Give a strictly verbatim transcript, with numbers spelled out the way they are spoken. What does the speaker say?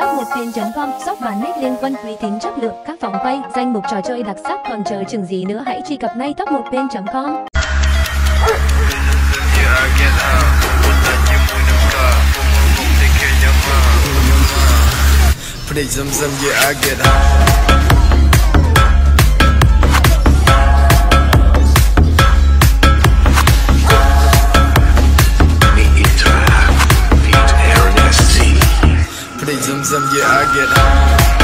top một phen chấm com, shop bán nét liên quân, uy tín chất lượng, các vòng quay, danh mục trò chơi đặc sắc, còn chờ chừng gì nữa, hãy truy cập ngay top một phen chấm com. Pretty zum zum, yeah, I get high. Pretty zum zum, yeah, I get high.